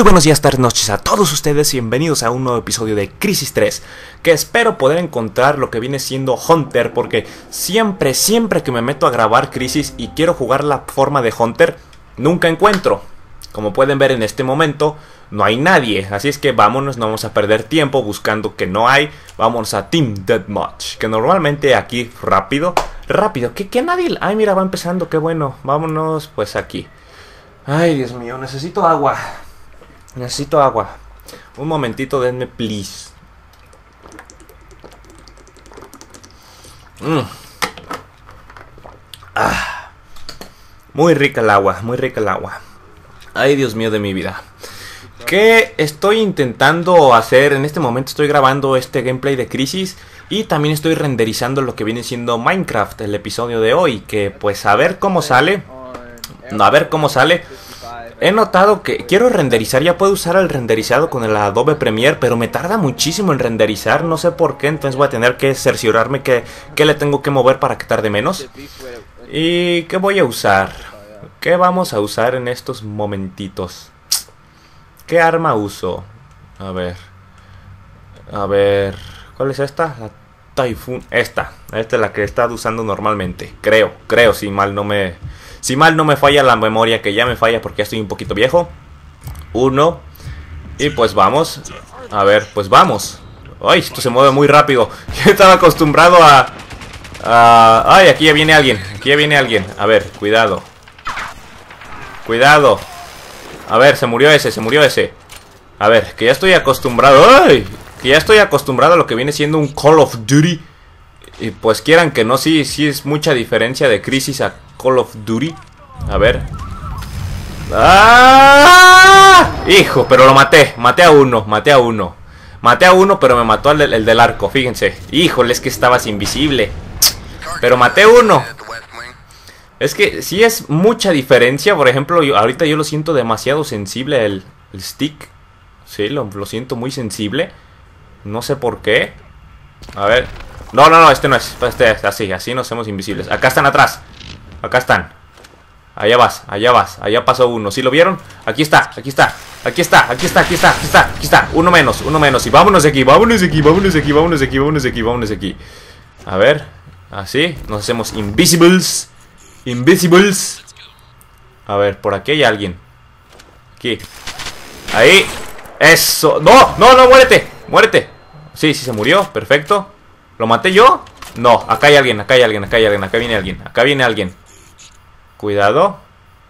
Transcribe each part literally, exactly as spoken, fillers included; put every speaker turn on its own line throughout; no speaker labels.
buenos días, tardes, noches a todos ustedes y bienvenidos a un nuevo episodio de Crisis tres, que espero poder encontrar lo que viene siendo Hunter, porque siempre, siempre que me meto a grabar Crisis y quiero jugar la forma de Hunter, nunca encuentro. Como pueden ver en este momento, no hay nadie, así es que vámonos, no vamos a perder tiempo buscando que no hay. Vamos a Team Deathmatch, que normalmente aquí rápido, rápido, que, que nadie... Ay, mira, va empezando, qué bueno, vámonos pues aquí. Ay, Dios mío, necesito agua. Necesito agua. Un momentito, denme, please. Mm. Ah. Muy rica el agua, muy rica el agua. Ay, Dios mío de mi vida. ¿Qué estoy intentando hacer? En este momento estoy grabando este gameplay de Crisis y también estoy renderizando lo que viene siendo Minecraft, el episodio de hoy. Que pues a ver cómo sale. No, a ver cómo sale. He notado que quiero renderizar, ya puedo usar el renderizado con el Adobe Premiere, pero me tarda muchísimo en renderizar, no sé por qué, entonces voy a tener que cerciorarme que, que le tengo que mover para que tarde menos. ¿Y qué voy a usar? ¿Qué vamos a usar en estos momentitos? ¿Qué arma uso? A ver. A ver. ¿Cuál es esta? La Typhoon. Esta. Esta es la que he estado usando normalmente. Creo, creo, si mal no me... Si mal no me falla la memoria, que ya me falla porque ya estoy un poquito viejo. Uno. Y pues vamos. A ver, pues vamos. Ay, esto se mueve muy rápido. Yo estaba acostumbrado a... a... Ay, aquí ya viene alguien. Aquí ya viene alguien. A ver, cuidado. Cuidado. A ver, se murió ese, se murió ese. A ver, que ya estoy acostumbrado. ¡Ay! Que ya estoy acostumbrado a lo que viene siendo un Call of Duty. Y pues quieran que no, sí, sí es mucha diferencia de Crisis a Call of Duty. A ver. ¡Ah! Hijo, pero lo maté. Maté a uno, maté a uno. Maté a uno, pero me mató el, el del arco, fíjense. Híjole, es que estabas invisible. Pero maté uno. Es que sí es mucha diferencia. Por ejemplo, yo, ahorita yo lo siento demasiado sensible el, el stick. Sí, lo, lo siento muy sensible. No sé por qué. A ver. No, no, no, este no es. Este es así, así nos hacemos invisibles. Acá están atrás. Acá están. Allá vas, allá vas. Allá pasó uno. ¿Sí lo vieron? Aquí está, aquí está. Aquí está, aquí está, aquí está, aquí está, aquí está. Uno menos, uno menos. Y vámonos de aquí, vámonos de aquí, vámonos de aquí, vámonos de aquí, vámonos de aquí, vámonos de aquí. A ver. Así. Nos hacemos invisibles. Invisibles. A ver, por aquí hay alguien. Aquí. Ahí. Eso. No, no, no, muérete. Muérete. Sí, sí se murió. Perfecto. ¿Lo maté yo? No, acá hay alguien, acá hay alguien, acá hay alguien, acá viene alguien, acá viene alguien. Cuidado.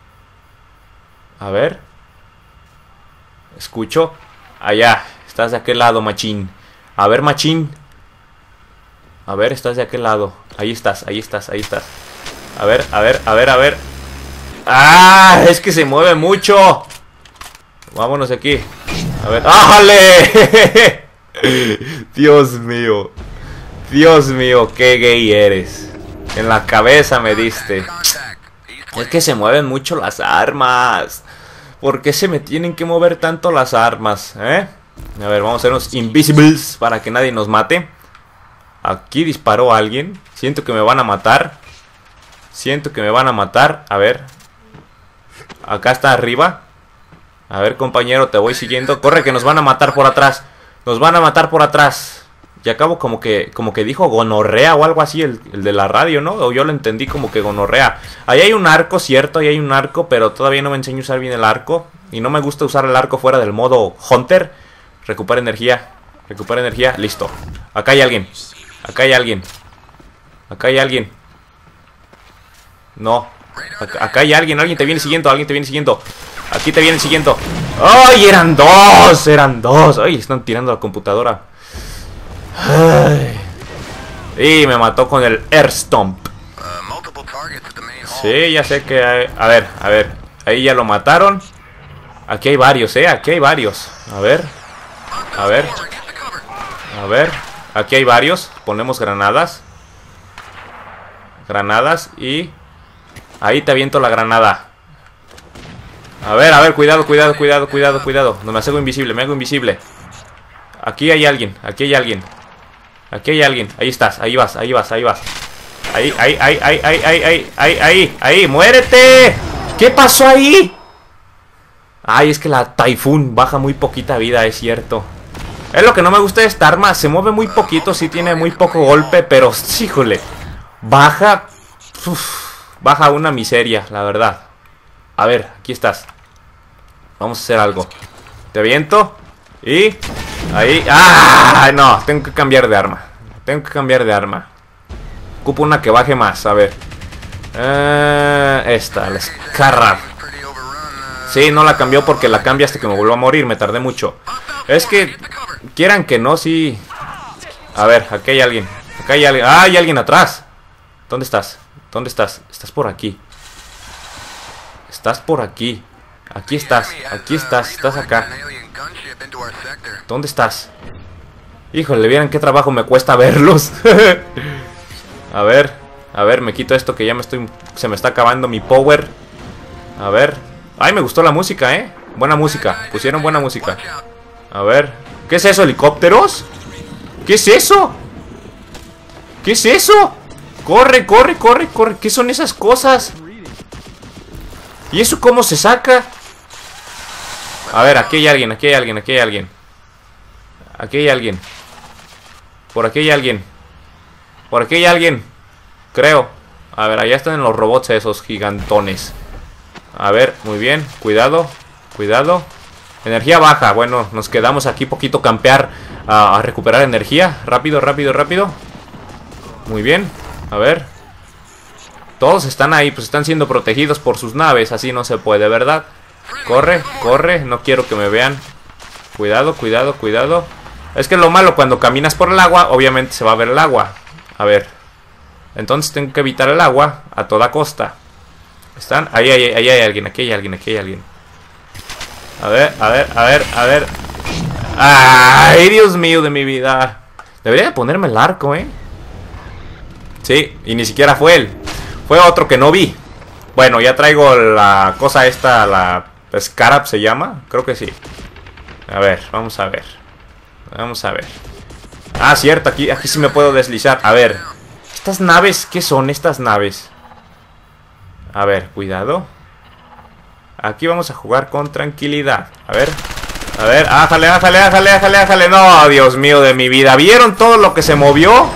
A ver. Escucho. Allá, estás de aquel lado, machín. A ver, machín. A ver, estás de aquel lado. Ahí estás, ahí estás, ahí estás. A ver, a ver, a ver, a ver. ¡Ah! Es que se mueve mucho. Vámonos aquí. A ver. ¡Ájale! Dios mío. Dios mío, qué gay eres. En la cabeza me diste. Es que se mueven mucho las armas. ¿Por qué se me tienen que mover tanto las armas? ¿Eh? A ver, vamos a hacernos invisibles para que nadie nos mate. Aquí disparó alguien. Siento que me van a matar. Siento que me van a matar. A ver. Acá está arriba. A ver, compañero, te voy siguiendo. Corre, que nos van a matar por atrás. Nos van a matar por atrás. Y acabo como que como que dijo gonorrea o algo así el, el de la radio, ¿no? O yo lo entendí como que gonorrea. Ahí hay un arco, cierto, ahí hay un arco, pero todavía no me enseño a usar bien el arco. Y no me gusta usar el arco fuera del modo Hunter. Recupera energía, recupera energía, listo. Acá hay alguien, acá hay alguien. Acá hay alguien. No, acá, acá hay alguien, alguien te viene siguiendo, alguien te viene siguiendo. Aquí te vienen siguiendo. ¡Ay, eran dos! Eran dos. ¡Ay, están tirando la computadora! Ay. Y me mató con el Air Stomp. Sí, ya sé que hay... A ver, a ver. Ahí ya lo mataron. Aquí hay varios, eh. Aquí hay varios. A ver. A ver. A ver. Aquí hay varios. Ponemos granadas. Granadas y... Ahí te aviento la granada. A ver, a ver, cuidado, cuidado, cuidado, cuidado, cuidado. No me hago invisible, me hago invisible. Aquí hay alguien, aquí hay alguien. Aquí hay alguien, ahí estás, ahí vas, ahí vas, ahí vas. Ahí, ahí, ahí, ahí, ahí, ahí, ahí, ahí, ahí, ahí, muérete. ¿Qué pasó ahí? Ay, es que la Typhoon baja muy poquita vida, es cierto. Es lo que no me gusta de esta arma. Se mueve muy poquito, sí tiene muy poco golpe. Pero, híjole, baja... Uf, baja una miseria, la verdad. A ver, aquí estás. Vamos a hacer algo. Te aviento. Y... ahí... ¡Ah! No, tengo que cambiar de arma. Tengo que cambiar de arma. Ocupo una que baje más, a ver. Uh, esta, la Scarab. Sí, no la cambió porque la cambié hasta que me volvió a morir. Me tardé mucho. Es que... quieran que no, sí. A ver, aquí hay alguien. Acá hay alguien. ¡Ah, hay alguien atrás! ¿Dónde estás? ¿Dónde estás? Estás por aquí. Estás por aquí. Aquí estás. Aquí estás. Estás acá. ¿Dónde estás? Híjole, vieran qué trabajo me cuesta verlos. A ver. A ver, me quito esto que ya me estoy... se me está acabando mi power. A ver. Ay, me gustó la música, ¿eh? Buena música. Pusieron buena música. A ver. ¿Qué es eso? ¿Helicópteros? ¿Qué es eso? ¿Qué es eso? Corre, corre, corre, corre. ¿Qué son esas cosas? ¿Y eso cómo se saca? A ver, aquí hay alguien, aquí hay alguien, aquí hay alguien. Aquí hay alguien. Por aquí hay alguien. Por aquí hay alguien. Creo. A ver, allá están los robots esos gigantones. A ver, muy bien. Cuidado, cuidado. Energía baja. Bueno, nos quedamos aquí poquito campear a, a recuperar energía. Rápido, rápido, rápido. Muy bien. A ver. Todos están ahí, pues están siendo protegidos por sus naves. Así no se puede, ¿verdad? Corre, corre. No quiero que me vean. Cuidado, cuidado, cuidado. Es que lo malo cuando caminas por el agua, obviamente se va a ver el agua. A ver. Entonces tengo que evitar el agua a toda costa. ¿Están? Ahí, ahí, ahí hay alguien, aquí hay alguien, aquí hay alguien. A ver, a ver, a ver, a ver. ¡Ay, Dios mío de mi vida! Debería de ponerme el arco, ¿eh? Sí, y ni siquiera fue él. Fue otro que no vi. Bueno, ya traigo la cosa esta, la Scarab se llama. Creo que sí. A ver, vamos a ver. Vamos a ver. Ah, cierto, aquí, aquí sí me puedo deslizar. A ver, ¿estas naves qué son estas naves? A ver, cuidado. Aquí vamos a jugar con tranquilidad. A ver, a ver, ájale, ájale, ájale, ájale, ájale. No, Dios mío de mi vida. ¿Vieron todo lo que se movió?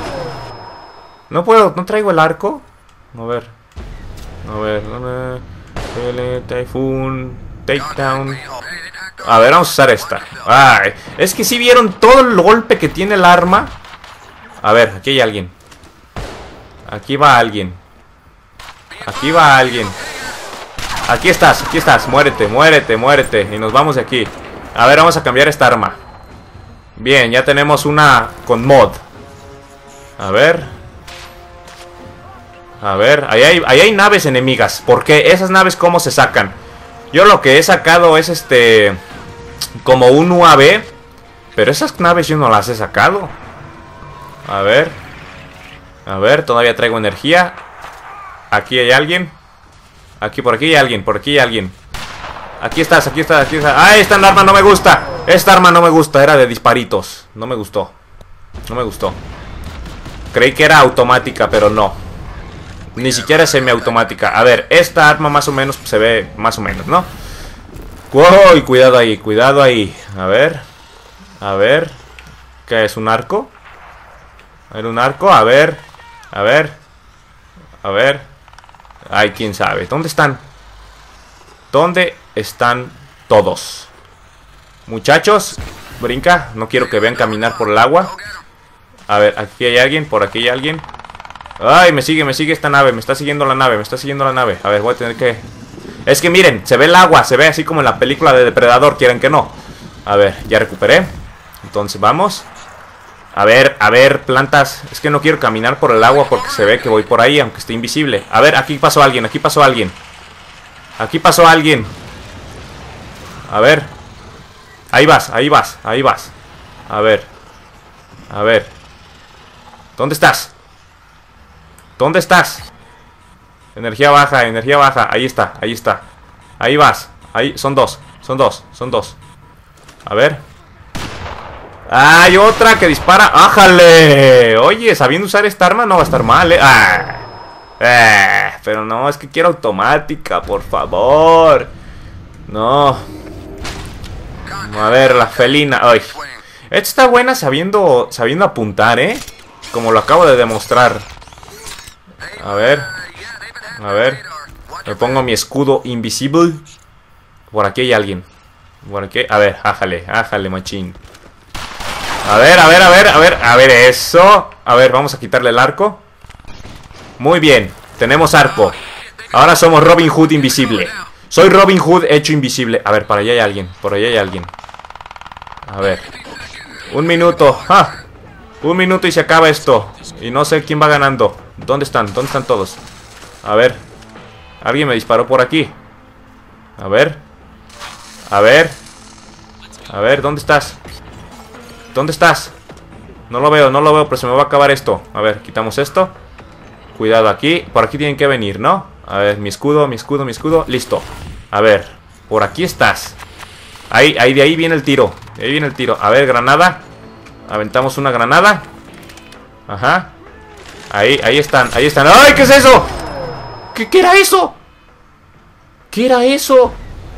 No puedo, no traigo el arco. A ver. A ver, ¿dónde? Typhoon, Takedown. A ver, vamos a usar esta. Ay, es que si vieron todo el golpe que tiene el arma. A ver, aquí hay alguien. Aquí va alguien. Aquí va alguien. Aquí estás, aquí estás. Muérete, muérete, muérete. Y nos vamos de aquí. A ver, vamos a cambiar esta arma. Bien, ya tenemos una con mod. A ver. A ver, ahí hay, ahí hay naves enemigas. ¿Por qué? Esas naves, ¿cómo se sacan? Yo lo que he sacado es este... como un U A V. Pero esas naves yo no las he sacado. A ver. A ver, todavía traigo energía. Aquí hay alguien. Aquí, por aquí hay alguien, por aquí hay alguien. Aquí estás, aquí estás, aquí estás. ¡Ah, esta arma no me gusta! Esta arma no me gusta, era de disparitos. No me gustó. No me gustó. Creí que era automática, pero no. Ni siquiera es semiautomática. A ver, esta arma más o menos se ve más o menos, ¿no? ¡Uy! Cuidado ahí, cuidado ahí. A ver. A ver. ¿Qué es? ¿Un arco? A ver, un arco. A ver. A ver. A ver. Ay, quién sabe. ¿Dónde están? ¿Dónde están todos? Muchachos, brinca. No quiero que vean caminar por el agua. A ver, aquí hay alguien. Por aquí hay alguien. Ay, me sigue, me sigue esta nave. Me está siguiendo la nave, me está siguiendo la nave. A ver, voy a tener que... Es que miren, se ve el agua. Se ve así como en la película de Depredador. ¿Quieren que no? A ver, ya recuperé. Entonces vamos. A ver, a ver, plantas. Es que no quiero caminar por el agua porque se ve que voy por ahí, aunque esté invisible. A ver, aquí pasó alguien, aquí pasó alguien. Aquí pasó alguien. A ver. Ahí vas, ahí vas, ahí vas. A ver. A ver. ¿Dónde estás? ¿Dónde estás? Energía baja, energía baja. Ahí está, ahí está. Ahí vas. Ahí, son dos, son dos, son dos. A ver. ¡Hay otra que dispara! ¡Ájale! Oye, sabiendo usar esta arma no va a estar mal, ¿eh? ¡Ah! Eh, pero no, es que quiero automática, por favor. No. A ver, la felina. Ay. Esta está buena sabiendo, sabiendo apuntar, ¿eh? Como lo acabo de demostrar. A ver. A ver. Me pongo mi escudo invisible. Por aquí hay alguien. Por aquí. A ver, ájale, ájale, machín. A ver, a ver, a ver, a ver. A ver, eso. A ver, vamos a quitarle el arco. Muy bien, tenemos arco. Ahora somos Robin Hood invisible. Soy Robin Hood hecho invisible. A ver, por allá hay alguien, por allá hay alguien. A ver. Un minuto. ¡Ah! Un minuto y se acaba esto. Y no sé quién va ganando. ¿Dónde están? ¿Dónde están todos? A ver. Alguien me disparó por aquí. A ver. A ver. A ver, ¿dónde estás? ¿Dónde estás? No lo veo, no lo veo, pero se me va a acabar esto. A ver, quitamos esto. Cuidado aquí. Por aquí tienen que venir, ¿no? A ver, mi escudo, mi escudo, mi escudo. Listo. A ver, por aquí estás. Ahí, ahí, de ahí viene el tiro. De ahí viene el tiro. A ver, granada. Aventamos una granada. Ajá. Ahí, ahí están, ahí están. ¡Ay, qué es eso! ¿Qué, qué era eso? ¿Qué era eso?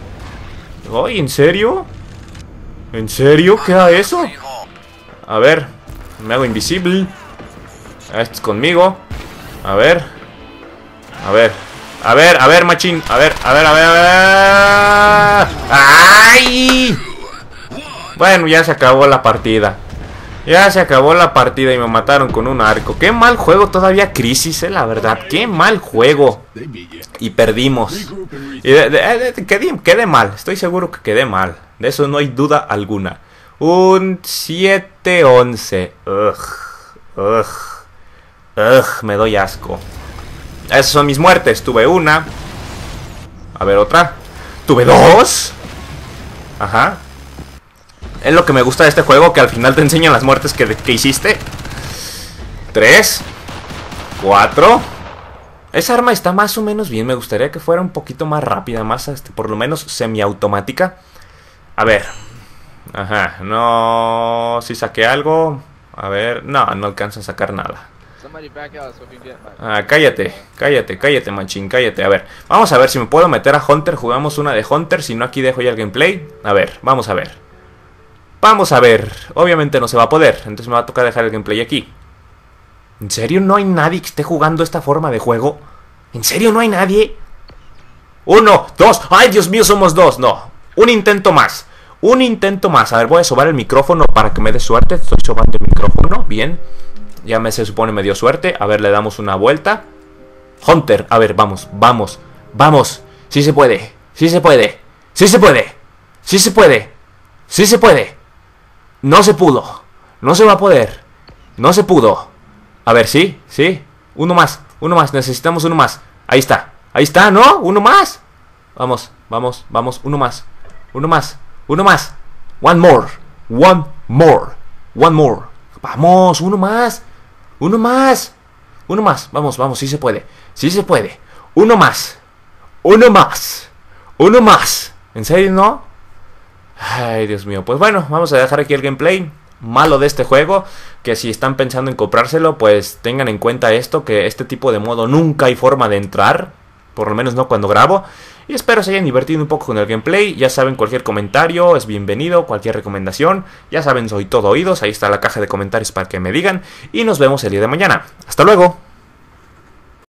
Ay, ¿en serio? ¿En serio? ¿Qué era eso? A ver, me hago invisible. Este es conmigo. A ver. A ver. A ver, a ver, machín. A ver, a ver, a ver, a ver. ¡Ay! Bueno, ya se acabó la partida. Ya se acabó la partida y me mataron con un arco. Qué mal juego todavía Crisis, eh, la verdad. Qué mal juego. Y perdimos. Y de, de, de, quedé, quedé mal. Estoy seguro que quedé mal. De eso no hay duda alguna. Un siete once. Ugh. Ugh. Ugh. Me doy asco. Esas son mis muertes. Tuve una. A ver, otra. Tuve dos. Ajá. Es lo que me gusta de este juego, que al final te enseñan las muertes que, que hiciste. Tres. Cuatro. Esa arma está más o menos bien. Me gustaría que fuera un poquito más rápida. Más, este, por lo menos semiautomática. A ver. Ajá. No. Si saqué algo. A ver. No, no alcanzo a sacar nada. Ah, cállate. Cállate, cállate, machín. Cállate. A ver. Vamos a ver si me puedo meter a Hunter. Jugamos una de Hunter. Si no, aquí dejo ya el gameplay. A ver. Vamos a ver. Vamos a ver, obviamente no se va a poder. Entonces me va a tocar dejar el gameplay aquí. ¿En serio no hay nadie que esté jugando esta forma de juego? ¿En serio no hay nadie? Uno, dos, ay Dios mío, somos dos. No, un intento más. Un intento más, a ver, voy a sobar el micrófono para que me dé suerte. Estoy sobando el micrófono, bien. Ya me se supone me dio suerte. A ver, le damos una vuelta. Hunter, a ver, vamos, vamos, vamos. Sí se puede, sí se puede. Sí se puede, sí se puede. Sí se puede. No se pudo. No se va a poder. No se pudo. A ver, sí, sí. Uno más, uno más. Necesitamos uno más. Ahí está. Ahí está, ¿no? Uno más. Vamos, vamos, vamos. Uno más. Uno más. Uno más. One more. One more. One more. Vamos, uno más. Uno más. Uno más. Vamos, vamos. Sí se puede. Sí se puede. Uno más. Uno más. Uno más. ¿En serio, no? Ay, Dios mío. Pues bueno, vamos a dejar aquí el gameplay. Malo de este juego, que si están pensando en comprárselo, pues tengan en cuenta esto, que este tipo de modo nunca hay forma de entrar. Por lo menos no cuando grabo. Y espero se hayan divertido un poco con el gameplay. Ya saben, cualquier comentario es bienvenido, cualquier recomendación. Ya saben, soy todo oídos. Ahí está la caja de comentarios para que me digan. Y nos vemos el día de mañana. Hasta luego.